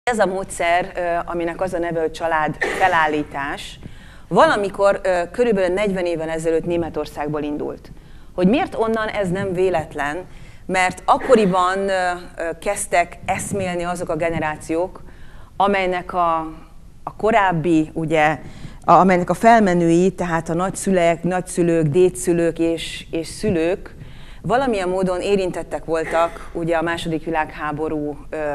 Ez a módszer, aminek az a neve, hogy családfelállítás, valamikor körülbelül 40 évvel ezelőtt Németországból indult. Hogy miért onnan, ez nem véletlen, mert akkoriban kezdtek eszmélni azok a generációk, amelynek a korábbi, ugye, amelynek a felmenői, tehát a nagyszülők, dédszülők és szülők valamilyen módon érintettek voltak ugye a II. Világháború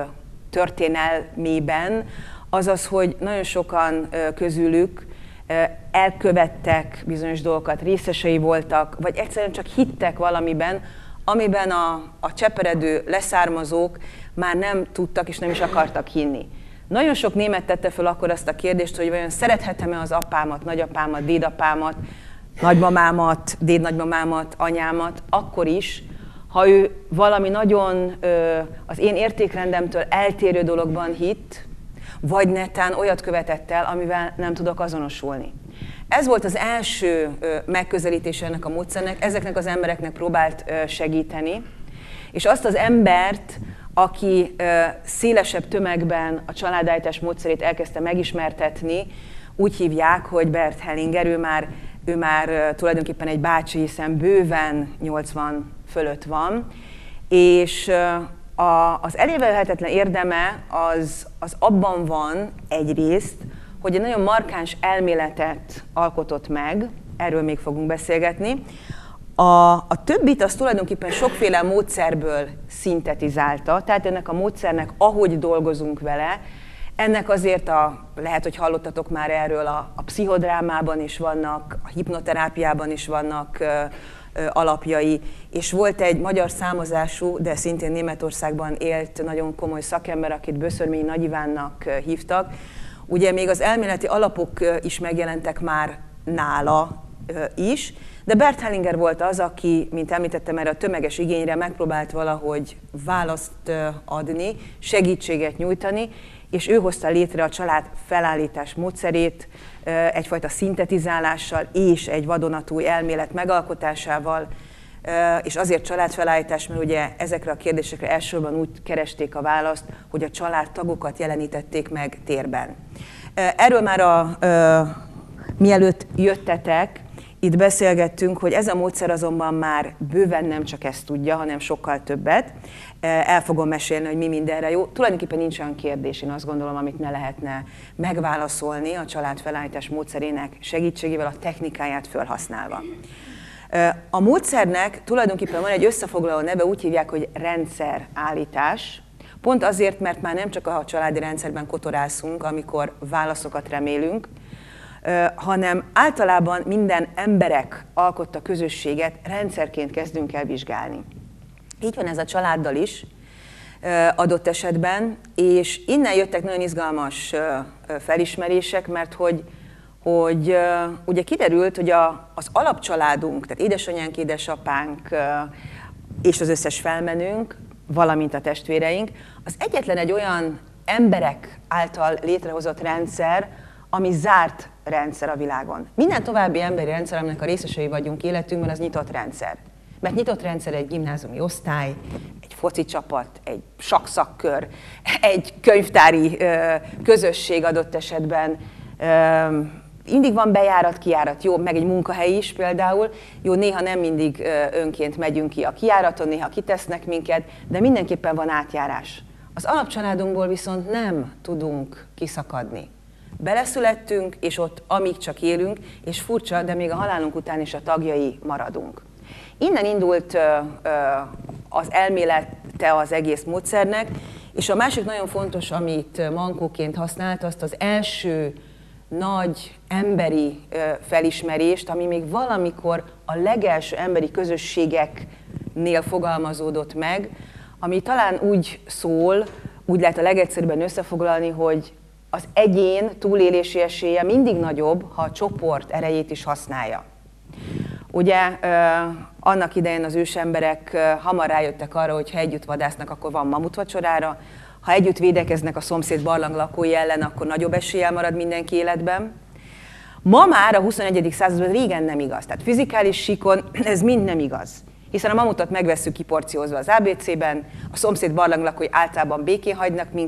történelmében, azaz, hogy nagyon sokan közülük elkövettek bizonyos dolgokat, részesei voltak, vagy egyszerűen csak hittek valamiben, amiben a cseperedő leszármazók már nem tudtak és nem is akartak hinni. Nagyon sok német tette föl akkor azt a kérdést, hogy vajon szerethetem-e az apámat, nagyapámat, dédapámat, nagymamámat, dédnagymamámat, anyámat, akkor is, ha ő valami nagyon az én értékrendemtől eltérő dologban hitt, vagy netán olyat követett el, amivel nem tudok azonosulni. Ez volt az első megközelítése ennek a módszernek, ezeknek az embereknek próbált segíteni, és azt az embert, aki szélesebb tömegben a családállítás módszerét elkezdte megismertetni, úgy hívják, hogy Bert Hellinger, ő már tulajdonképpen egy bácsi, hiszen bőven 80 fölött van, és az elévülhetetlen érdeme az abban van egyrészt, hogy egy nagyon markáns elméletet alkotott meg, erről még fogunk beszélgetni. A többit az tulajdonképpen sokféle módszerből szintetizálta, tehát ennek a módszernek, ahogy dolgozunk vele, ennek azért lehet, hogy hallottatok már erről, a pszichodrámában is vannak, a hipnoterápiában is vannak alapjai, és volt egy magyar származású, de szintén Németországban élt nagyon komoly szakember, akit Böszörményi Nagy Ivánnak hívtak. Ugye még az elméleti alapok is megjelentek már nála is, de Bert Hellinger volt az, aki, mint említettem, erre a tömeges igényre megpróbált valahogy választ adni, segítséget nyújtani, és ő hozta létre a család felállítás módszerét egyfajta szintetizálással és egy vadonatúj elmélet megalkotásával, és azért családfelállítás, mert ugye ezekre a kérdésekre elsősorban úgy keresték a választ, hogy a családtagokat jelenítették meg térben. Erről már mielőtt jöttetek, itt beszélgettünk, hogy ez a módszer azonban már bőven nem csak ezt tudja, hanem sokkal többet. El fogom mesélni, hogy mi mindenre jó. Tulajdonképpen nincs olyan kérdés, én azt gondolom, amit ne lehetne megválaszolni a családfelállítás módszerének segítségével, a technikáját felhasználva. A módszernek tulajdonképpen van egy összefoglaló neve, úgy hívják, hogy rendszerállítás. Pont azért, mert már nem csak a családi rendszerben kotorászunk, amikor válaszokat remélünk, hanem általában minden emberek alkotta közösséget rendszerként kezdünk el vizsgálni. Így van ez a családdal is adott esetben, és innen jöttek nagyon izgalmas felismerések, mert hogy ugye kiderült, hogy az alapcsaládunk, tehát édesanyánk, édesapánk és az összes felmenőnk, valamint a testvéreink, az egyetlen egy olyan emberek által létrehozott rendszer, ami zárt rendszer a világon. Minden további emberi rendszer, aminek a részesei vagyunk életünkben, az nyitott rendszer. Mert nyitott rendszer egy gimnáziumi osztály, egy foci csapat, egy sakszakkör, egy könyvtári közösség adott esetben. Mindig van bejárat, kijárat, jó, meg egy munkahely is például. Jó, néha nem mindig önként megyünk ki a kijáraton, néha kitesznek minket, de mindenképpen van átjárás. Az alapcsaládunkból viszont nem tudunk kiszakadni. Beleszülettünk, és ott amíg csak élünk, és furcsa, de még a halálunk után is a tagjai maradunk. Innen indult az elmélete az egész módszernek, és a másik nagyon fontos, amit mankóként használt, azt az első nagy emberi felismerést, ami még valamikor a legelső emberi közösségeknél fogalmazódott meg, ami talán úgy szól, úgy lehet a legegyszerűbben összefoglalni, hogy az egyén túlélési esélye mindig nagyobb, ha a csoport erejét is használja. Ugye annak idején az ősemberek hamar rájöttek arra, hogy ha együtt vadásznak, akkor van mamutvacsorára, ha együtt védekeznek a szomszéd barlang lakói ellen, akkor nagyobb eséllyel marad mindenki életben. Ma már a 21. században régen nem igaz, tehát fizikális síkon ez mind nem igaz. Hiszen a mamutot megvesszük kiporciózva az ABC-ben, a szomszéd barlang lakói általában békén hagynak minket,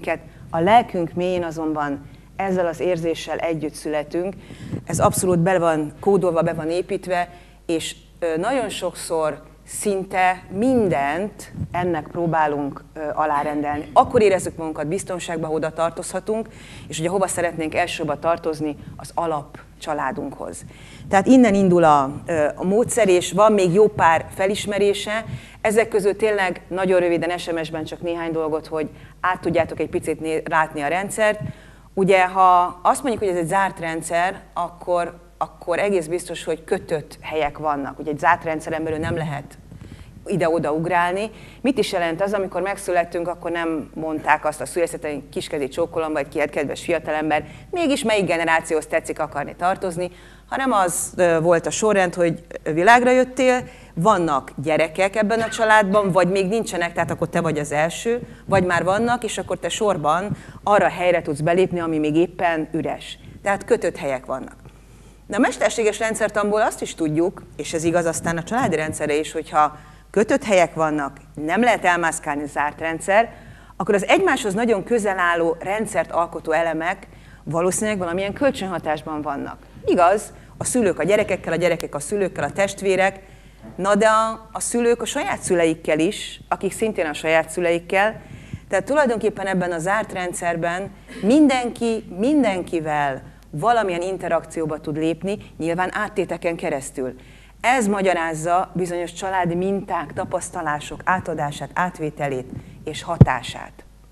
A lelkünk mélyén azonban ezzel az érzéssel együtt születünk. Ez abszolút be van kódolva, be van építve, és nagyon sokszor szinte mindent ennek próbálunk alárendelni. Akkor érezzük magunkat biztonságban, ha oda tartozhatunk, és ugye hova szeretnénk elsősorban tartozni, az alapcsaládunkhoz. Tehát innen indul a módszer, és van még jó pár felismerése. Ezek közül tényleg nagyon röviden SMS-ben csak néhány dolgot, hogy át tudjátok egy picit látni a rendszert. Ugye, ha azt mondjuk, hogy ez egy zárt rendszer, akkor egész biztos, hogy kötött helyek vannak. Ugye egy zárt rendszeren belül nem lehet ide-oda ugrálni. Mit is jelent az, amikor megszülettünk, akkor nem mondták azt a szülészeten, hogy kiskezi csókolom, vagy ki, kedves fiatalember, mégis melyik generációhoz tetszik akarni tartozni, hanem az volt a sorrend, hogy világra jöttél, vannak gyerekek ebben a családban, vagy még nincsenek, tehát akkor te vagy az első, vagy már vannak, és akkor te sorban arra a helyre tudsz belépni, ami még éppen üres. Tehát kötött helyek vannak. De a mesterséges rendszertanból azt is tudjuk, és ez igaz aztán a családi rendszerre is, hogyha kötött helyek vannak, nem lehet elmászkálni zárt rendszer, akkor az egymáshoz nagyon közel álló rendszert alkotó elemek valószínűleg valamilyen kölcsönhatásban vannak. Igaz, a szülők a gyerekekkel, a gyerekek a szülőkkel, a testvérek, na de a szülők a saját szüleikkel is, akik szintén a saját szüleikkel. Tehát tulajdonképpen ebben a zárt rendszerben mindenki mindenkivel valamilyen interakcióba tud lépni, nyilván áttéteken keresztül. Ez magyarázza bizonyos családi minták, tapasztalások átadását, átvételét és hatását.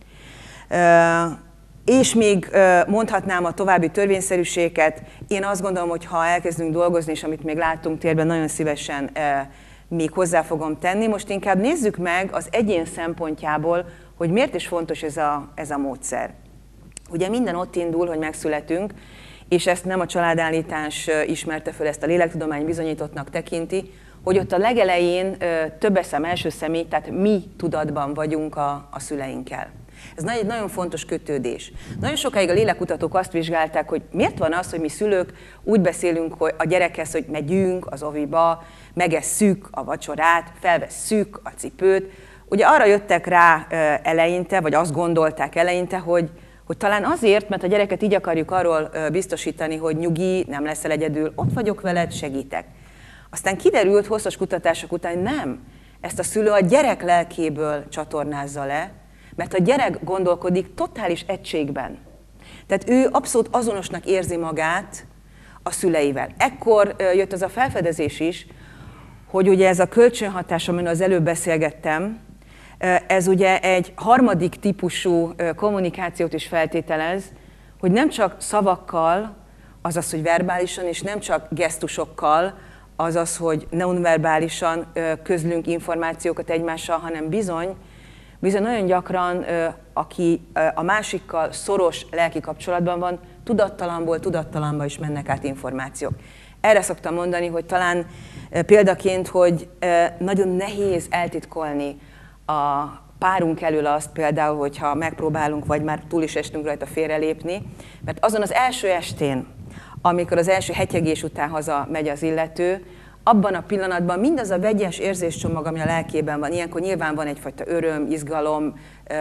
És még mondhatnám a további törvényszerűséget. Én azt gondolom, hogy ha elkezdünk dolgozni, és amit még láttunk térben, nagyon szívesen még hozzá fogom tenni. Most inkább nézzük meg az egyén szempontjából, hogy miért is fontos ez a módszer. Ugye minden ott indul, hogy megszületünk, és ezt nem a családállítás ismerte föl, ezt a lélektudomány bizonyítottnak tekinti, hogy ott a legelején többes szám, első személy, tehát mi tudatban vagyunk a szüleinkkel. Ez egy nagyon fontos kötődés. Nagyon sokáig a lélekutatók azt vizsgálták, hogy miért van az, hogy mi szülők úgy beszélünk hogy a gyerekhez, hogy megyünk az oviba, megesszük a vacsorát, felvesszük a cipőt. Ugye arra jöttek rá eleinte, vagy azt gondolták eleinte, hogy talán azért, mert a gyereket így akarjuk arról biztosítani, hogy nyugi, nem leszel egyedül, ott vagyok veled, segítek. Aztán kiderült hosszas kutatások után, hogy nem, ezt a szülő a gyerek lelkéből csatornázza le, mert a gyerek gondolkodik totális egységben. Tehát ő abszolút azonosnak érzi magát a szüleivel. Ekkor jött az a felfedezés is, hogy ugye ez a kölcsönhatás, amiről az előbb beszélgettem, ez ugye egy harmadik típusú kommunikációt is feltételez, hogy nem csak szavakkal, azaz, hogy verbálisan, és nem csak gesztusokkal, azaz, hogy nonverbálisan közlünk információkat egymással, hanem bizony nagyon gyakran, aki a másikkal szoros lelki kapcsolatban van, tudattalamból tudattalanba is mennek át információk. Erre szoktam mondani, hogy talán példaként, hogy nagyon nehéz eltitkolni a párunk elől azt például, hogyha megpróbálunk, vagy már túl is estünk rajta félrelépni, mert azon az első estén, amikor az első hegyegés után haza megy az illető, abban a pillanatban mindaz a vegyes érzéscsomag, ami a lelkében van, ilyenkor nyilván van egyfajta öröm, izgalom,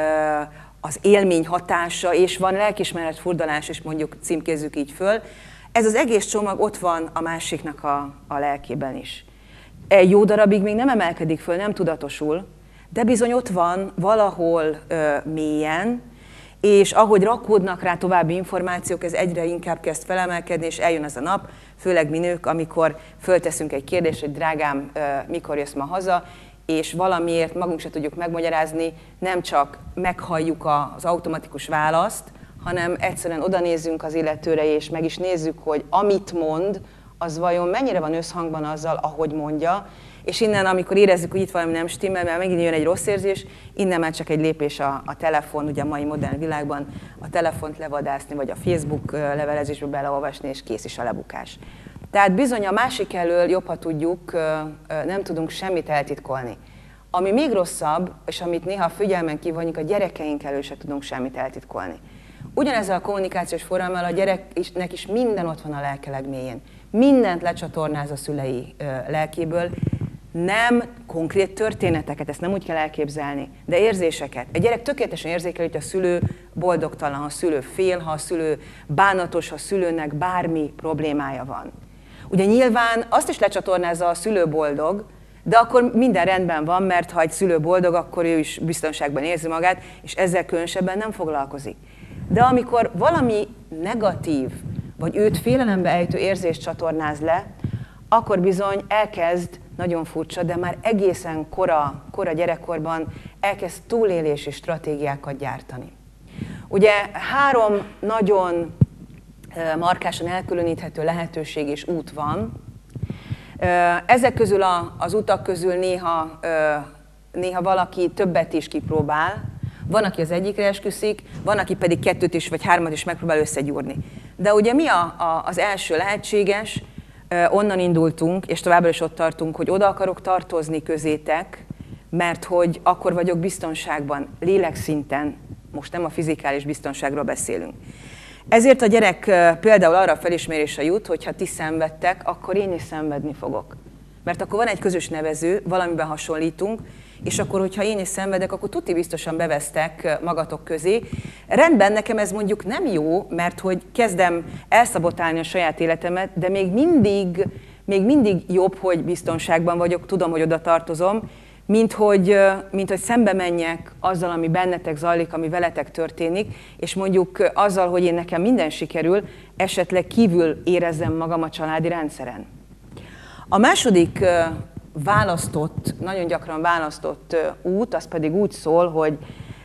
az élmény hatása, és van lelkiismeret furdalás, és mondjuk címkézzük így föl. Ez az egész csomag ott van a másiknak a lelkében is. Egy jó darabig még nem emelkedik föl, nem tudatosul, de bizony ott van valahol mélyen, és ahogy rakódnak rá további információk, ez egyre inkább kezd felemelkedni, és eljön az a nap, főleg mi nők, amikor fölteszünk egy kérdést, hogy drágám, mikor jössz ma haza, és valamiért magunk se tudjuk megmagyarázni, nem csak meghalljuk az automatikus választ, hanem egyszerűen odanézzünk az illetőre, és meg is nézzük, hogy amit mond, az vajon mennyire van összhangban azzal, ahogy mondja, és innen, amikor érezzük, hogy itt valami nem stimmel, mert megint jön egy rossz érzés, innen már csak egy lépés a telefon, ugye a mai modern világban a telefont levadászni, vagy a Facebook levelezésbe beleolvasni, és kész is a lebukás. Tehát bizony a másik elől jobb, ha tudjuk, nem tudunk semmit eltitkolni. Ami még rosszabb, és amit néha figyelmen kívánjuk, a gyerekeink elől se tudunk semmit eltitkolni. Ugyanezzel a kommunikációs forrámmal a gyereknek is minden ott van a lelke legmélyén. Mindent lecsatornáz a szülei lelkéből, nem konkrét történeteket, ezt nem úgy kell elképzelni, de érzéseket. Egy gyerek tökéletesen érzékel, hogy a szülő boldogtalan, ha a szülő fél, ha a szülő bánatos, ha a szülőnek bármi problémája van. Ugye nyilván azt is lecsatornázza a szülő boldog, de akkor minden rendben van, mert ha egy szülő boldog, akkor ő is biztonságban érzi magát, és ezzel különösebben nem foglalkozik. De amikor valami negatív, vagy őt félelembe ejtő érzést csatornáz le, akkor bizony elkezd, nagyon furcsa, de már egészen kora gyerekkorban elkezd túlélési stratégiákat gyártani. Ugye 3 nagyon markásan elkülöníthető lehetőség és út van. Ezek közül az utak közül néha valaki többet is kipróbál, van, aki az egyikre esküszik, van, aki pedig 2 is vagy 3 is megpróbál összegyúrni. De ugye mi az első lehetséges? Onnan indultunk, és továbbra is ott tartunk, hogy oda akarok tartozni közétek, mert hogy akkor vagyok biztonságban, lélekszinten, most nem a fizikális biztonságról beszélünk. Ezért a gyerek például arra a felismerésre jut, hogy ha ti szenvedtek, akkor én is szenvedni fogok. Mert akkor van egy közös nevező, valamiben hasonlítunk, és akkor, hogyha én is szenvedek, akkor tuti biztosan bevesztek magatok közé. Rendben, nekem ez mondjuk nem jó, mert hogy kezdem elszabotálni a saját életemet, de még mindig jobb, hogy biztonságban vagyok, tudom, hogy oda tartozom, mint hogy szembe menjek azzal, ami bennetek zajlik, ami veletek történik, és mondjuk azzal, hogy én nekem minden sikerül, esetleg kívül érezzem magam a családi rendszeren. A második nagyon gyakran választott út, az pedig úgy szól, hogy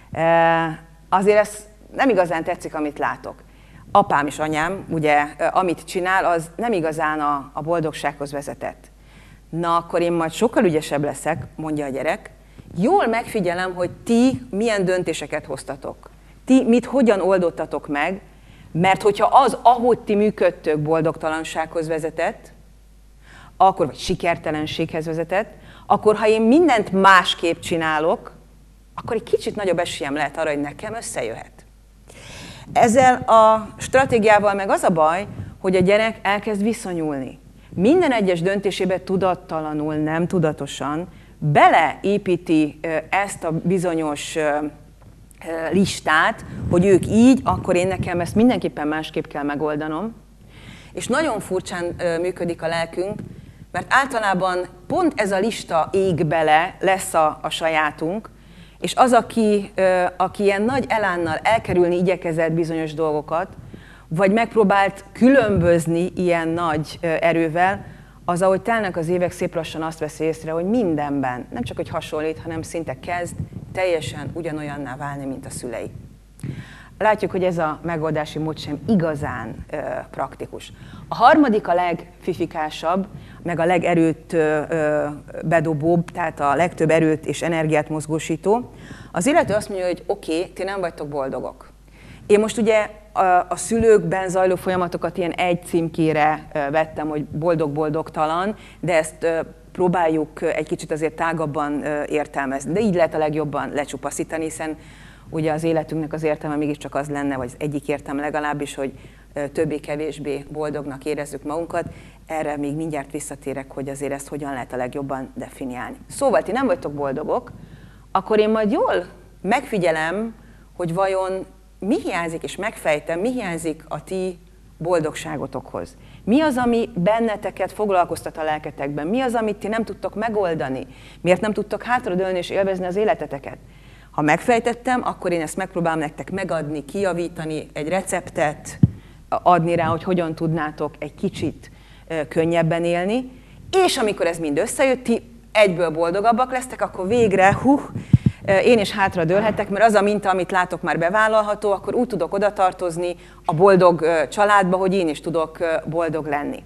azért ez nem igazán tetszik, amit látok. Apám és anyám, ugye, amit csinál, az nem igazán a boldogsághoz vezetett. Na, akkor én majd sokkal ügyesebb leszek, mondja a gyerek. Jól megfigyelem, hogy ti milyen döntéseket hoztatok. Ti hogyan oldottatok meg, mert hogyha az, ahogy ti működtök, boldogtalansághoz vezetett, vagy sikertelenséghez vezetett, akkor ha én mindent másképp csinálok, akkor egy kicsit nagyobb esélyem lehet arra, hogy nekem összejöhet. Ezzel a stratégiával meg az a baj, hogy a gyerek elkezd viszonyulni. Minden egyes döntésébe tudattalanul, nem tudatosan beleépíti ezt a bizonyos listát, hogy ők így, akkor nekem ezt mindenképpen másképp kell megoldanom. És nagyon furcsán működik a lelkünk, mert általában pont ez a lista ég bele, lesz a sajátunk, és az, aki ilyen nagy elánnal elkerülni igyekezett bizonyos dolgokat, vagy megpróbált különbözni ilyen nagy erővel, az, ahogy telnek az évek, szép lassan azt veszi észre, hogy mindenben, nem csak hogy hasonlít, hanem szinte kezd teljesen ugyanolyanná válni, mint a szülei. Látjuk, hogy ez a megoldási mód sem igazán praktikus. A harmadik a legfifikásabb, meg a legerőt bedobóbb, tehát a legtöbb erőt és energiát mozgósító. Az illető azt mondja, hogy oké, ti nem vagytok boldogok. Én most ugye a szülőkben zajló folyamatokat ilyen egy címkére vettem, hogy boldog-boldogtalan, de ezt próbáljuk egy kicsit azért tágabban értelmezni. De így lehet a legjobban lecsupaszítani, hiszen ugye az életünknek az értelme mégiscsak az lenne, vagy az egyik értelme legalábbis, hogy többé-kevésbé boldognak érezzük magunkat. Erre még mindjárt visszatérek, hogy azért ezt hogyan lehet a legjobban definiálni. Szóval ti nem vagytok boldogok, akkor én majd jól megfigyelem, hogy vajon mi hiányzik, és megfejtem, mi hiányzik a ti boldogságotokhoz. Mi az, ami benneteket foglalkoztat a lelketekben? Mi az, amit ti nem tudtok megoldani? Miért nem tudtok hátradőlni és élvezni az életeteket? Ha megfejtettem, akkor én ezt megpróbálom nektek megadni, kijavítani, egy receptet adni rá, hogy hogyan tudnátok egy kicsit könnyebben élni. És amikor ez mind összejött, ti egyből boldogabbak lesztek, akkor végre, én is hátradőlhetek, mert az a minta, amit látok, már bevállalható, akkor úgy tudok odatartozni a boldog családba, hogy én is tudok boldog lenni.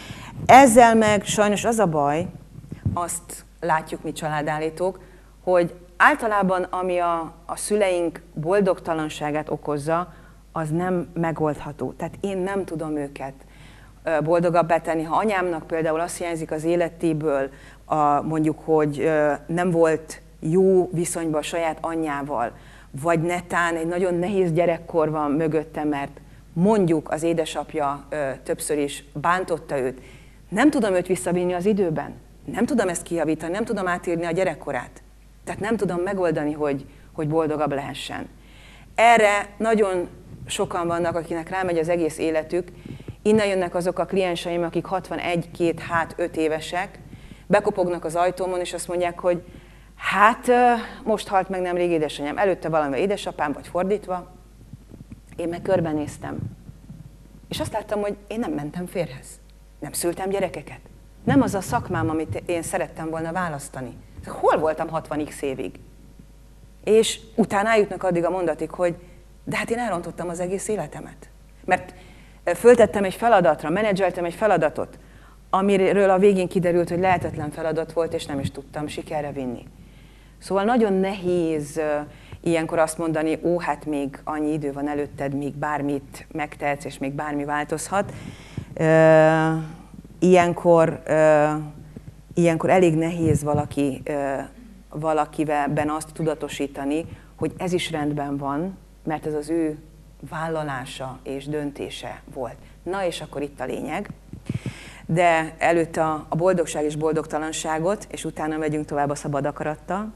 Ezzel meg sajnos az a baj, azt látjuk mi családállítók, hogy általában ami a szüleink boldogtalanságát okozza, az nem megoldható. Tehát én nem tudom őket boldogabbá tenni. Ha anyámnak például azt hiányzik az életéből, mondjuk, hogy nem volt jó viszonyban a saját anyjával, vagy netán egy nagyon nehéz gyerekkor van mögötte, mert mondjuk az édesapja többször is bántotta őt, nem tudom őt visszavinni az időben, nem tudom ezt kijavítani, nem tudom átírni a gyerekkorát. Tehát nem tudom megoldani, hogy boldogabb lehessen. Erre nagyon sokan vannak, akinek rámegy az egész életük. Innen jönnek azok a klienseim, akik 61, 2, 5 évesek, bekopognak az ajtómon, és azt mondják, hogy hát most halt meg nemrég édesanyám, előtte valami édesapám, vagy fordítva. Én meg körbenéztem. És azt láttam, hogy én nem mentem férjhez. Nem szültem gyerekeket. Nem az a szakmám, amit én szerettem volna választani. Hol voltam 60x évig? És utána eljutnak addig a mondatig, hogy de hát én elrontottam az egész életemet. Mert föltettem egy feladatra, menedzseltem egy feladatot, amiről a végén kiderült, hogy lehetetlen feladat volt, és nem is tudtam sikerre vinni. Szóval nagyon nehéz ilyenkor azt mondani, ó, hát még annyi idő van előtted, még bármit megtehetsz, és még bármi változhat. Ilyenkor elég nehéz valakiben azt tudatosítani, hogy ez is rendben van, mert ez az ő vállalása és döntése volt. Na és akkor itt a lényeg. De előtte a boldogság és boldogtalanságot, és utána megyünk tovább a szabad akarattal.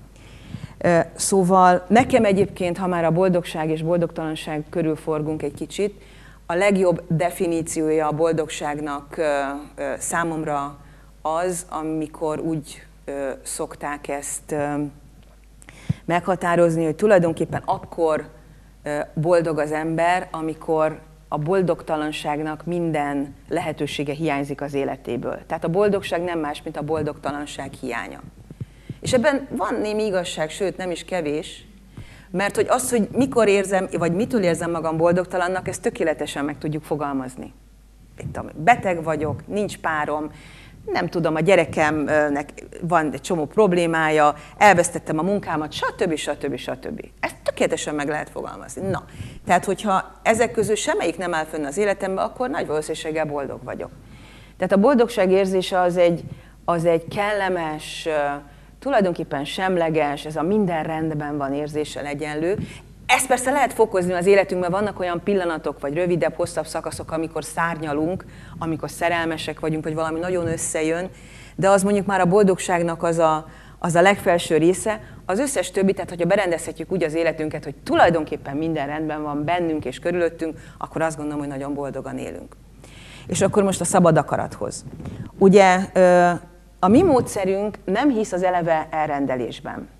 Szóval nekem egyébként, ha már a boldogság és boldogtalanság körül forgunk egy kicsit, a legjobb definíciója a boldogságnak számomra az, amikor úgy szokták ezt meghatározni, hogy tulajdonképpen akkor boldog az ember, amikor a boldogtalanságnak minden lehetősége hiányzik az életéből. Tehát a boldogság nem más, mint a boldogtalanság hiánya. És ebben van némi igazság, sőt nem is kevés, mert hogy az, hogy mikor érzem, vagy mitől érzem magam boldogtalannak, ezt tökéletesen meg tudjuk fogalmazni. Beteg vagyok, nincs párom, nem tudom, a gyerekemnek van egy csomó problémája, elvesztettem a munkámat, stb. Ezt tökéletesen meg lehet fogalmazni. Na, tehát hogyha ezek közül semmelyik nem áll fönn az életemben, akkor nagy valószínűséggel boldog vagyok. Tehát a boldogság érzése az egy kellemes, tulajdonképpen semleges, ez a minden rendben van érzéssel egyenlő. Ezt persze lehet fokozni az életünkben, vannak olyan pillanatok, vagy rövidebb, hosszabb szakaszok, amikor szárnyalunk, amikor szerelmesek vagyunk, vagy valami nagyon összejön, de az mondjuk már a boldogságnak az a legfelső része. Az összes többi, tehát hogyha berendezhetjük úgy az életünket, hogy tulajdonképpen minden rendben van bennünk és körülöttünk, akkor azt gondolom, hogy nagyon boldogan élünk. És akkor most a szabad akarathoz. Ugye a mi módszerünk nem hisz az eleve elrendelésben.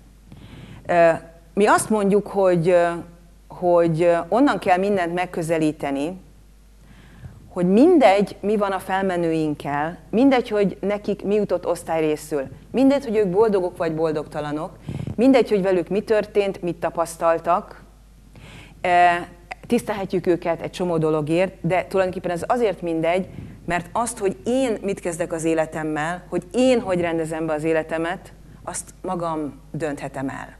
Mi azt mondjuk, hogy onnan kell mindent megközelíteni, hogy mindegy, mi van a felmenőinkkel, mindegy, hogy nekik mi jutott osztályrészül, mindegy, hogy ők boldogok vagy boldogtalanok, mindegy, hogy velük mi történt, mit tapasztaltak, tisztelhetjük őket egy csomó dologért, de tulajdonképpen ez azért mindegy, mert azt, hogy én mit kezdek az életemmel, hogy én hogy rendezem be az életemet, azt magam dönthetem el.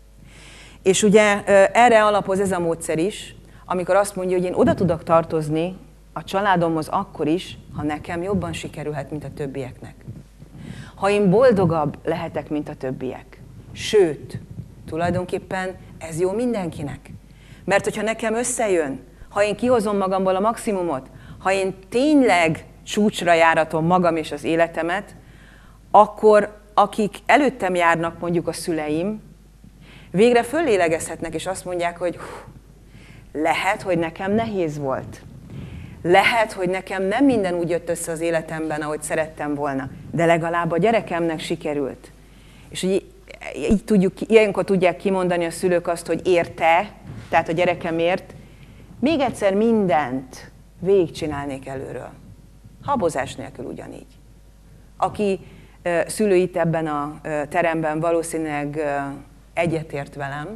És ugye erre alapoz ez a módszer is, amikor azt mondja, hogy én oda tudok tartozni a családomhoz akkor is, ha nekem jobban sikerülhet, mint a többieknek. Ha én boldogabb lehetek, mint a többiek. Sőt, tulajdonképpen ez jó mindenkinek. Mert hogyha nekem összejön, ha én kihozom magamból a maximumot, ha én tényleg csúcsra járatom magam és az életemet, akkor akik előttem járnak, mondjuk a szüleim, végre föllélegezhetnek, és azt mondják, hogy lehet, hogy nekem nehéz volt. Lehet, hogy nekem nem minden úgy jött össze az életemben, ahogy szerettem volna, de legalább a gyerekemnek sikerült. És ilyenkor tudják kimondani a szülők azt, hogy érte, tehát a gyerekemért, még egyszer mindent végigcsinálnék előről. Habozás nélkül ugyanígy. Aki szülő itt ebben a teremben valószínűleg egyetért velem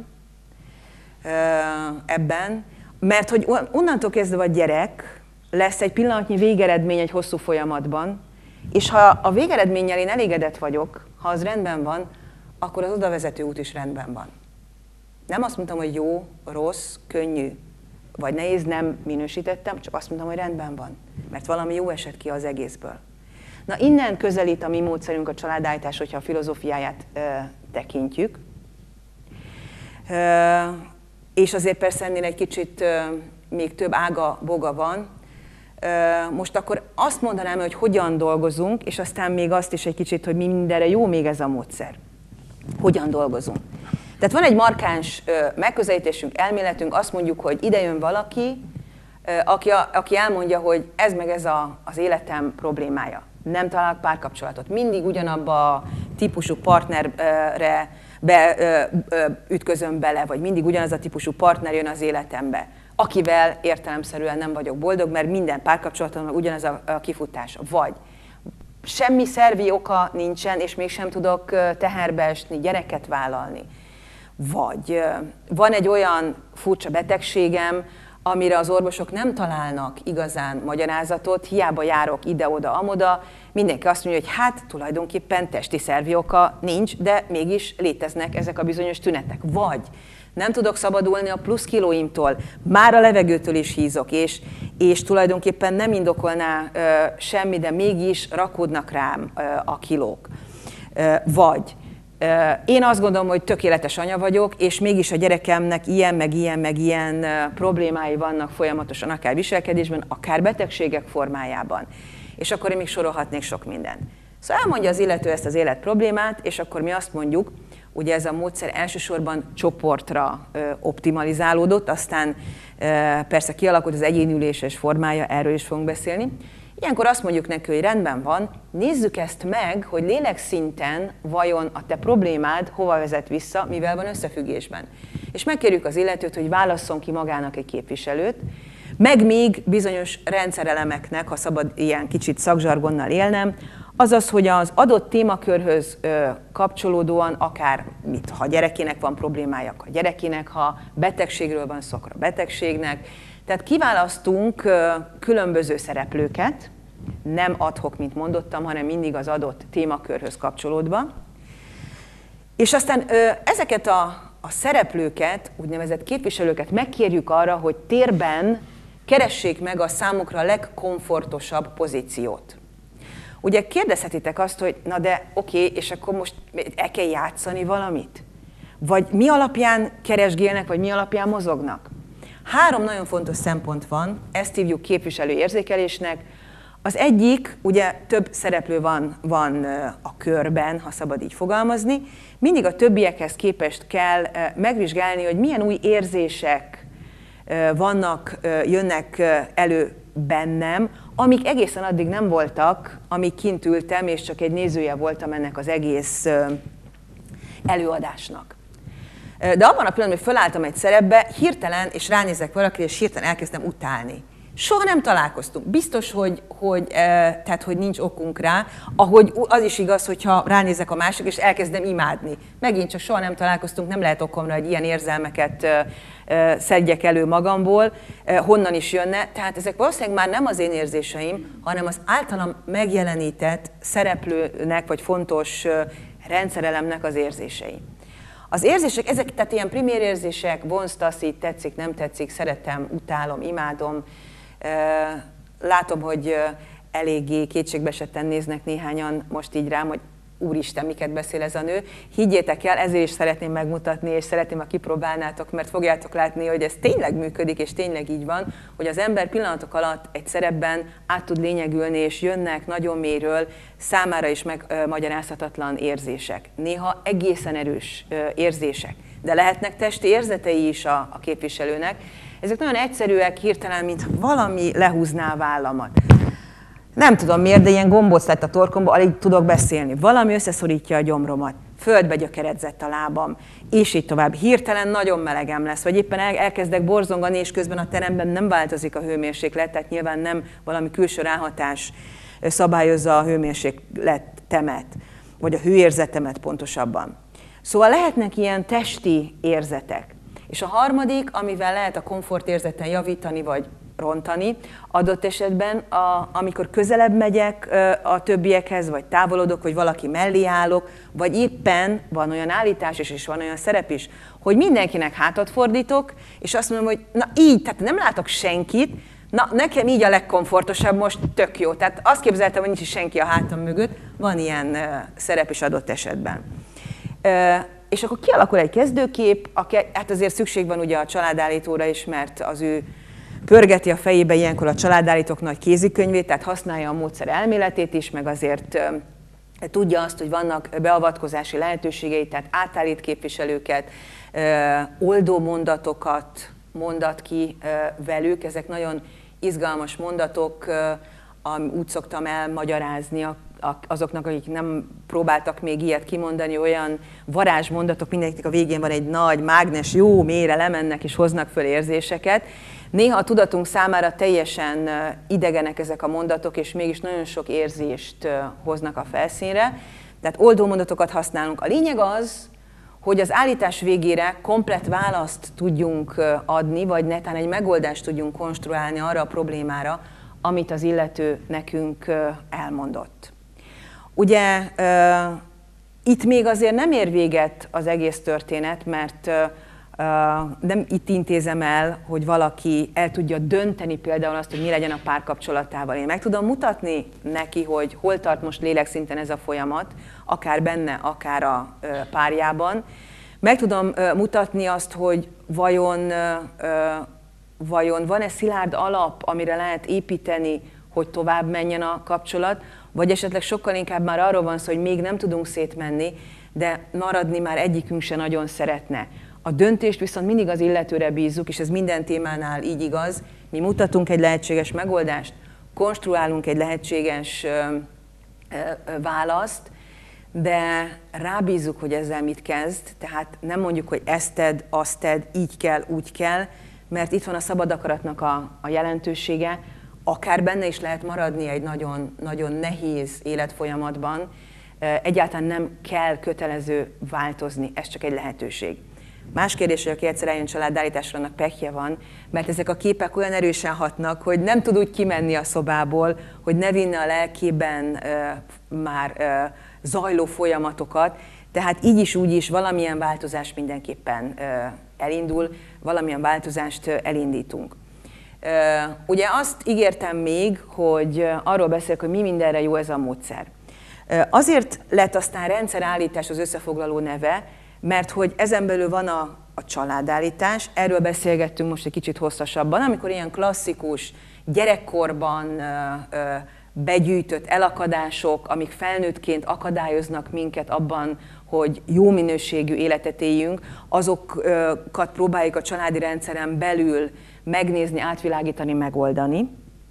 ebben, mert hogy onnantól kezdve a gyerek lesz egy pillanatnyi végeredmény egy hosszú folyamatban, és ha a végeredménnyel én elégedett vagyok, ha az rendben van, akkor az odavezető út is rendben van. Nem azt mondtam, hogy jó, rossz, könnyű, vagy nehéz, nem minősítettem, csak azt mondtam, hogy rendben van, mert valami jó esett ki az egészből. Na innen közelít a mi módszerünk a családállítás, hogyha a filozófiáját tekintjük. És azért persze ennél egy kicsit még több ága-boga van. Most akkor azt mondanám, hogy hogyan dolgozunk, és aztán még azt is egy kicsit, hogy mindenre jó még ez a módszer. Hogyan dolgozunk. Tehát van egy markáns megközelítésünk, elméletünk, azt mondjuk, hogy ide jön valaki, aki elmondja, hogy ez meg ez az életem problémája. Nem találok párkapcsolatot. Mindig ugyanabba a típusú partnerre ütközöm bele, vagy mindig ugyanaz a típusú partner jön az életembe, akivel értelemszerűen nem vagyok boldog, mert minden párkapcsolatomnak ugyanaz a kifutása. Vagy semmi szervi oka nincsen, és mégsem tudok teherbe esni, gyereket vállalni. Vagy van egy olyan furcsa betegségem, amire az orvosok nem találnak igazán magyarázatot, hiába járok ide-oda, amoda, mindenki azt mondja, hogy hát tulajdonképpen testi szervi oka nincs, de mégis léteznek ezek a bizonyos tünetek. Vagy nem tudok szabadulni a plusz kilóimtól, már a levegőtől is hízok, és tulajdonképpen nem indokolná semmi, de mégis rakódnak rám a kilók. Vagy én azt gondolom, hogy tökéletes anya vagyok, és mégis a gyerekemnek ilyen, meg ilyen, meg ilyen problémái vannak folyamatosan, akár viselkedésben, akár betegségek formájában. És akkor én még sorolhatnék sok mindent. Szóval elmondja az illető ezt az életproblémát, és akkor mi azt mondjuk, ugye ez a módszer elsősorban csoportra optimalizálódott, aztán persze kialakult az egyénüléses formája, erről is fogunk beszélni. Ilyenkor azt mondjuk neki, hogy rendben van, nézzük ezt meg, hogy lélekszinten vajon a te problémád hova vezet vissza, mivel van összefüggésben. És megkérjük az illetőt, hogy válasszon ki magának egy képviselőt, meg még bizonyos rendszerelemeknek, ha szabad ilyen kicsit szakzsargonnal élnem, azaz, hogy az adott témakörhöz kapcsolódóan akár, ha gyerekének van problémája, a gyerekének, ha betegségről van szó, akkor a betegségnek. Tehát kiválasztunk különböző szereplőket, nem ad-hoc, mint mondottam, hanem mindig az adott témakörhöz kapcsolódva. És aztán ezeket a szereplőket, úgynevezett képviselőket megkérjük arra, hogy térben keressék meg a számukra legkomfortosabb pozíciót. Ugye kérdezhetitek azt, hogy na de oké, és akkor most el kell játszani valamit? Vagy mi alapján keresgélnek, vagy mi alapján mozognak? 3 nagyon fontos szempont van, ezt hívjuk képviselő érzékelésnek. Az egyik, ugye több szereplő van a körben, ha szabad így fogalmazni, mindig a többiekhez képest kell megvizsgálni, hogy milyen új érzések jönnek elő bennem, amik egészen addig nem voltak, amíg kint ültem, és csak egy nézője voltam ennek az egész előadásnak. De abban a pillanatban, hogy fölálltam egy szerepbe, hirtelen, és ránézek valakire, és hirtelen elkezdtem utálni. Soha nem találkoztunk. Biztos, hogy nincs okunk rá, ahogy az is igaz, hogyha ránézek a másik, és elkezdem imádni. Megint csak soha nem találkoztunk, nem lehet okomra, hogy ilyen érzelmeket szedjek elő magamból, honnan is jönne. Tehát ezek valószínűleg már nem az én érzéseim, hanem az általam megjelenített szereplőnek, vagy fontos rendszerelemnek az érzései. Az érzések, ezek tehát ilyen primér érzések, vonz, taszít, tetszik, nem tetszik, szeretem, utálom, imádom. Látom, hogy eléggé kétségbeesetten néznek néhányan most így rám, hogy úristen, miket beszél ez a nő. Higgyétek el, ezért is szeretném megmutatni, és szeretném, ha kipróbálnátok, mert fogjátok látni, hogy ez tényleg működik, és tényleg így van, hogy az ember pillanatok alatt egy szerepben át tud lényegülni, és jönnek nagyon mélyről számára is megmagyarázhatatlan érzések. Néha egészen erős érzések, de lehetnek testi érzetei is a képviselőnek. Ezek nagyon egyszerűek, hirtelen, mint valami lehúzná a vállamat. Nem tudom miért, de ilyen gombóc lett a torkomba, alig tudok beszélni. Valami összeszorítja a gyomromat, földbe gyökeredzett a lábam, és így tovább. Hirtelen nagyon melegem lesz, vagy éppen elkezdek borzongani, és közben a teremben nem változik a hőmérséklet, tehát nyilván nem valami külső ráhatás szabályozza a hőmérsékletemet, vagy a hőérzetemet pontosabban. Szóval lehetnek ilyen testi érzetek. És a harmadik, amivel lehet a komfortérzeten javítani, vagy rontani, adott esetben, amikor közelebb megyek a többiekhez, vagy távolodok, vagy valaki mellé állok, vagy éppen van olyan állítás is, és van olyan szerep is, hogy mindenkinek hátat fordítok, és azt mondom, hogy na így, tehát nem látok senkit, na nekem így a legkomfortosabb, most tök jó. Tehát azt képzeltem, hogy nincs is senki a hátam mögött, van ilyen szerep is adott esetben. És akkor kialakul egy kezdőkép, hát azért szükség van ugye a családállítóra is, mert az ő pörgeti a fejébe ilyenkor a családállítók nagy kézikönyvét, tehát használja a módszer elméletét is, meg azért tudja azt, hogy vannak beavatkozási lehetőségei, tehát átállít képviselőket, oldó mondatokat mondat ki velük. Ezek nagyon izgalmas mondatok, úgy szoktam elmagyarázni azoknak, akik nem próbáltak még ilyet kimondani, olyan varázsmondatok, mindenkinek a végén van egy nagy mágnes, jó mélyre lemennek és hoznak föl érzéseket. Néha a tudatunk számára teljesen idegenek ezek a mondatok, és mégis nagyon sok érzést hoznak a felszínre. Tehát oldó mondatokat használunk. A lényeg az, hogy az állítás végére komplett választ tudjunk adni, vagy netán egy megoldást tudjunk konstruálni arra a problémára, amit az illető nekünk elmondott. Ugye itt még azért nem ér véget az egész történet, mert nem itt intézem el, hogy valaki el tudja dönteni például azt, hogy mi legyen a párkapcsolatával. Én meg tudom mutatni neki, hogy hol tart most lélekszinten ez a folyamat, akár benne, akár a párjában. Meg tudom mutatni azt, hogy vajon van-e szilárd alap, amire lehet építeni, hogy tovább menjen a kapcsolat, vagy esetleg sokkal inkább már arról van szó, hogy még nem tudunk szétmenni, de maradni már egyikünk se nagyon szeretne. A döntést viszont mindig az illetőre bízzuk, és ez minden témánál így igaz. Mi mutatunk egy lehetséges megoldást, konstruálunk egy lehetséges választ, de rábízzuk, hogy ezzel mit kezd, tehát nem mondjuk, hogy ezt tedd, azt tedd, így kell, úgy kell, mert itt van a szabad akaratnak a jelentősége, akár benne is lehet maradni egy nagyon, nagyon nehéz életfolyamatban, egyáltalán nem kell kötelező változni, ez csak egy lehetőség. Más kérdés, hogy aki egyszer eljön családállításra, annak pehje van, mert ezek a képek olyan erősen hatnak, hogy nem tud úgy kimenni a szobából, hogy ne vinne a lelkében már zajló folyamatokat, tehát így is, úgy is valamilyen változás mindenképpen elindul, valamilyen változást elindítunk. Ugye azt ígértem még, hogy arról beszélek, hogy mi mindenre jó ez a módszer. Azért lett aztán rendszerállítás az összefoglaló neve, mert hogy ezen belül van a családállítás, erről beszélgettünk most egy kicsit hosszasabban, amikor ilyen klasszikus, gyerekkorban begyűjtött elakadások, amik felnőttként akadályoznak minket abban, hogy jó minőségű életet éljünk, azokat próbáljuk a családi rendszeren belül megnézni, átvilágítani, megoldani.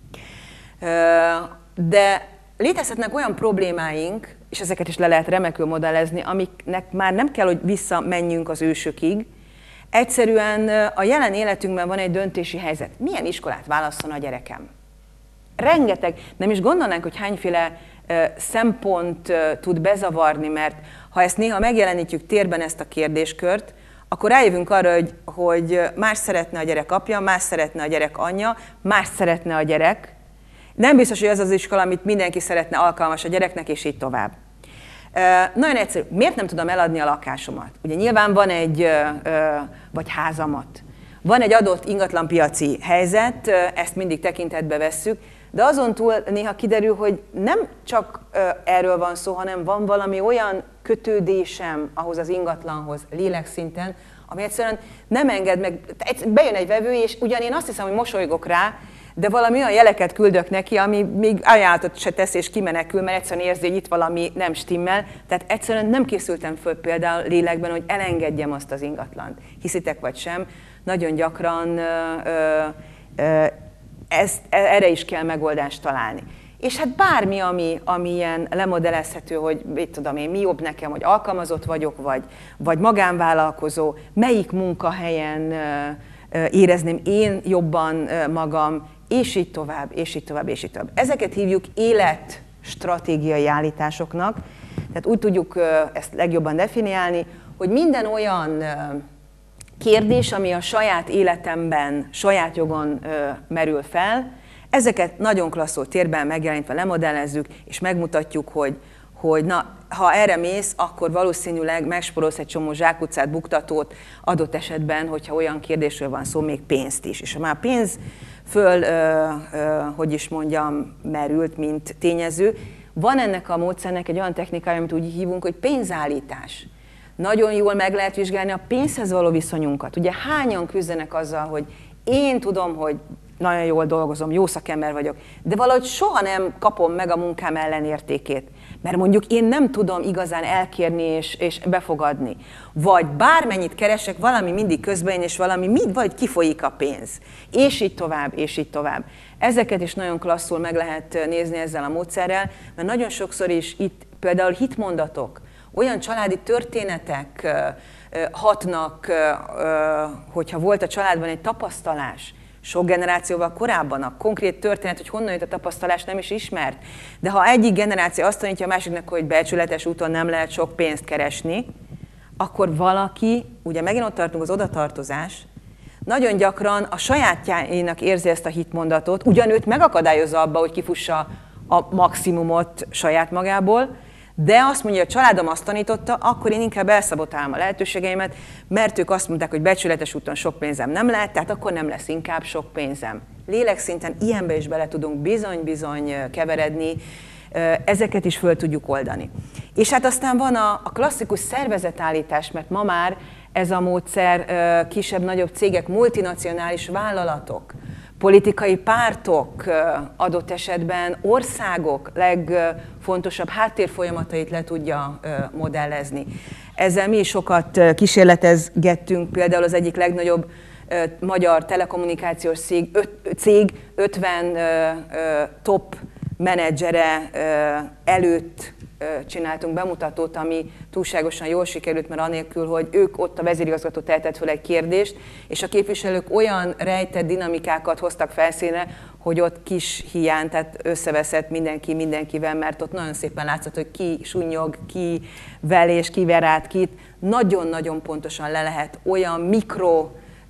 De létezhetnek olyan problémáink, és ezeket is le lehet remekül modellezni, amiknek már nem kell, hogy visszamenjünk az ősökig. Egyszerűen a jelen életünkben van egy döntési helyzet. Milyen iskolát válasszon a gyerekem? Rengeteg, nem is gondolnánk, hogy hányféle szempont tud bezavarni, mert ha ezt néha megjelenítjük térben ezt a kérdéskört, akkor rájövünk arra, hogy más szeretne a gyerek apja, más szeretne a gyerek anyja, más szeretne a gyerek. Nem biztos, hogy ez az iskola, amit mindenki szeretne, alkalmas a gyereknek, és így tovább. Nagyon egyszerű. Miért nem tudom eladni a lakásomat? Ugye nyilván van vagy házamat. Van egy adott ingatlanpiaci helyzet, ezt mindig tekintetbe vesszük, de azon túl néha kiderül, hogy nem csak erről van szó, hanem van valami olyan kötődésem ahhoz az ingatlanhoz lélekszinten, ami egyszerűen nem enged meg. Bejön egy vevő, és ugyan én azt hiszem, hogy mosolygok rá, de valami olyan jeleket küldök neki, ami még ajánlatot se tesz és kimenekül, mert egyszerűen érzi, hogy itt valami nem stimmel. Tehát egyszerűen nem készültem föl például lélekben, hogy elengedjem azt az ingatlant. Hiszitek vagy sem, nagyon gyakran erre is kell megoldást találni. És hát bármi, ami ilyen lemodellezhető, hogy mit tudom én, mi jobb nekem, hogy alkalmazott vagyok, vagy magánvállalkozó, melyik munkahelyen érezném én jobban magam, és így tovább, és így tovább, és így tovább. Ezeket hívjuk életstratégiai állításoknak, tehát úgy tudjuk ezt legjobban definiálni, hogy minden olyan kérdés, ami a saját életemben, saját jogon merül fel, ezeket nagyon klasszul térben megjelenítve lemodellezzük, és megmutatjuk, hogy na, ha erre mész, akkor valószínűleg megspórolsz egy csomó zsákutcát, buktatót, adott esetben, hogyha olyan kérdésről van szó, még pénzt is. És ha már pénz hogy is mondjam, merült, mint tényező, van ennek a módszernek egy olyan technikája, amit úgy hívunk, hogy pénzállítás. Nagyon jól meg lehet vizsgálni a pénzhez való viszonyunkat. Ugye hányan küzdenek azzal, hogy én tudom, hogy nagyon jól dolgozom, jó szakember vagyok, de valahogy soha nem kapom meg a munkám ellenértékét. Mert mondjuk én nem tudom igazán elkérni és befogadni. Vagy bármennyit keresek, valami mindig közben és valami vagy kifolyik a pénz. És így tovább, és így tovább. Ezeket is nagyon klasszul meg lehet nézni ezzel a módszerrel, mert nagyon sokszor is itt például hitmondatok, olyan családi történetek hatnak, hogyha volt a családban egy tapasztalás, sok generációval korábban a konkrét történet, hogy honnan jött a tapasztalás, nem is ismert. De ha egyik generáció azt tanítja a másiknak, hogy becsületes úton nem lehet sok pénzt keresni, akkor valaki, ugye megint ott tartunk az odatartozás, nagyon gyakran a sajátjának érzi ezt a hitmondatot, ugyan őt megakadályozza abba, hogy kifussa a maximumot saját magából, de azt mondja, hogy a családom azt tanította, akkor én inkább elszabotálom a lehetőségeimet, mert ők azt mondták, hogy becsületes úton sok pénzem nem lehet, tehát akkor nem lesz inkább sok pénzem. Lélekszinten ilyenbe is bele tudunk bizony-bizony keveredni, ezeket is föl tudjuk oldani. És hát aztán van a klasszikus szervezetállítás, mert ma már ez a módszer kisebb-nagyobb cégek, multinacionális vállalatok, politikai pártok, adott esetben országok legfontosabb háttérfolyamatait le tudja modellezni. Ezzel mi is sokat kísérletezgettünk, például az egyik legnagyobb magyar telekommunikációs cég 50 top menedzsere előtt csináltunk bemutatót, ami túlságosan jól sikerült, mert anélkül, hogy ők ott a vezérigazgató tehetett föl egy kérdést, és a képviselők olyan rejtett dinamikákat hoztak felszínre, hogy ott kis hiány, tehát összeveszett mindenki mindenkivel, mert ott nagyon szépen látszott, hogy ki sunnyog, ki vel és ki ver át kit. Nagyon-nagyon pontosan le lehet olyan mikro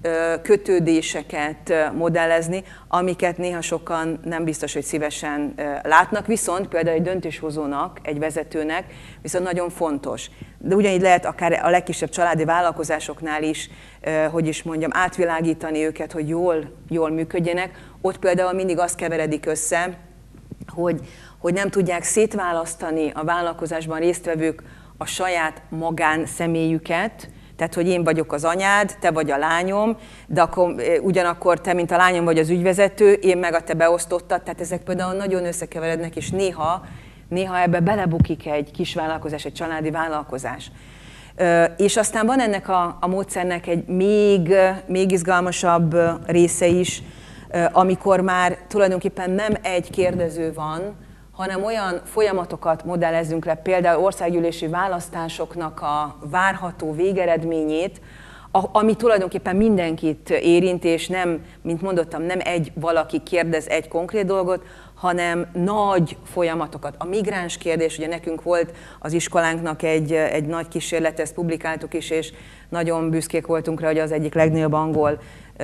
kötődéseket modellezni, amiket néha sokan nem biztos, hogy szívesen látnak, viszont például egy döntéshozónak, egy vezetőnek viszont nagyon fontos. De ugyanígy lehet akár a legkisebb családi vállalkozásoknál is, hogy is mondjam, átvilágítani őket, hogy jól működjenek. Ott például mindig az keveredik össze, hogy nem tudják szétválasztani a vállalkozásban résztvevők a saját magánszemélyüket, tehát, hogy én vagyok az anyád, te vagy a lányom, de akkor, ugyanakkor te, mint a lányom vagy az ügyvezető, én meg a te beosztottad, tehát ezek például nagyon összekeverednek, és néha ebbe belebukik egy kis vállalkozás, egy családi vállalkozás. És aztán van ennek a módszernek egy még izgalmasabb része is, amikor már tulajdonképpen nem egy kérdező van, hanem olyan folyamatokat modellezünk le, például országgyűlési választásoknak a várható végeredményét, ami tulajdonképpen mindenkit érint, és nem, mint mondottam, nem egy valaki kérdez egy konkrét dolgot, hanem nagy folyamatokat. A migráns kérdés, ugye nekünk volt az iskolánknak egy nagy kísérlet, ezt publikáltuk is, és nagyon büszkék voltunk rá, hogy az egyik legnagyobb angol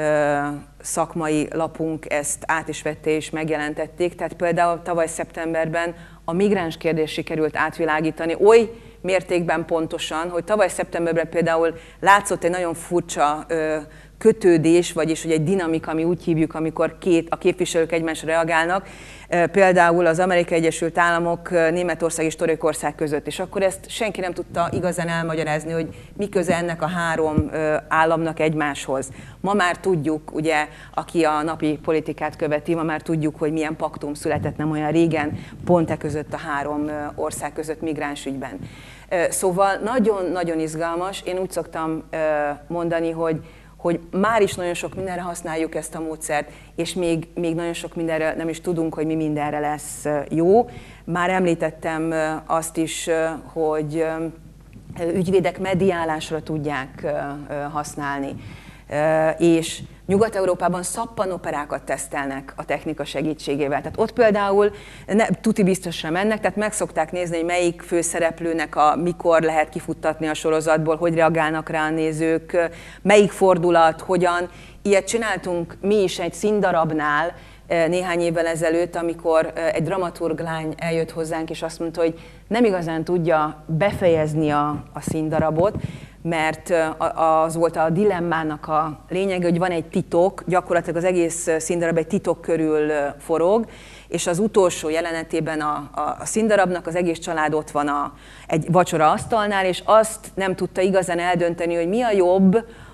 szakmai lapunk ezt át is vette és megjelentették. Tehát például tavaly szeptemberben a migráns kérdést sikerült átvilágítani oly mértékben pontosan, hogy tavaly szeptemberben például látszott egy nagyon furcsa kötődés, vagyis hogy egy dinamika, ami úgy hívjuk, amikor a képviselők egymásra reagálnak, például az Amerikai Egyesült Államok, Németország és Törökország között. És akkor ezt senki nem tudta igazán elmagyarázni, hogy mi köze ennek a három államnak egymáshoz. Ma már tudjuk, ugye, aki a napi politikát követi, ma már tudjuk, hogy milyen paktum született nem olyan régen, pont e között a három ország között migráns ügyben. Szóval nagyon-nagyon izgalmas. Én úgy szoktam mondani, hogy már is nagyon sok mindenre használjuk ezt a módszert, és még nagyon sok mindenre nem is tudunk, hogy mi mindenre lesz jó. Már említettem azt is, hogy ügyvédek mediálásra tudják használni, és Nyugat-Európában szappanoperákat tesztelnek a technika segítségével. Tehát ott például tuti biztosra mennek, tehát meg szokták nézni, hogy melyik főszereplőnek mikor lehet kifuttatni a sorozatból, hogy reagálnak rá a nézők, melyik fordulat, hogyan. Ilyet csináltunk mi is egy színdarabnál néhány évvel ezelőtt, amikor egy dramaturg lány eljött hozzánk, és azt mondta, hogy nem igazán tudja befejezni a színdarabot, mert az volt a dilemmának a lényege, hogy van egy titok, gyakorlatilag az egész színdarab egy titok körül forog, és az utolsó jelenetében a színdarabnak az egész család ott van egy vacsora asztalnál, és azt nem tudta igazán eldönteni, hogy mi a jobb,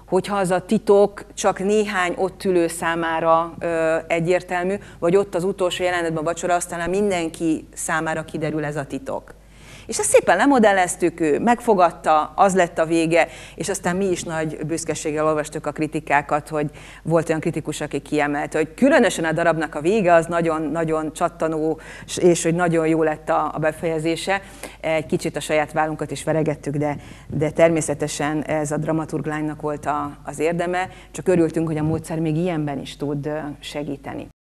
hogyha az a titok csak néhány ott ülő számára egyértelmű, vagy ott az utolsó jelenetben a vacsoraasztalnál mindenki számára kiderül ez a titok. És ezt szépen lemodelleztük, ő megfogadta, az lett a vége, és aztán mi is nagy büszkeséggel olvastuk a kritikákat, hogy volt olyan kritikus, aki kiemelte, hogy különösen a darabnak a vége az nagyon csattanó, és hogy nagyon jó lett a befejezése. Egy kicsit a saját vállunkat is veregettük, de természetesen ez a dramaturglánynak volt az érdeme, csak örültünk, hogy a módszer még ilyenben is tud segíteni.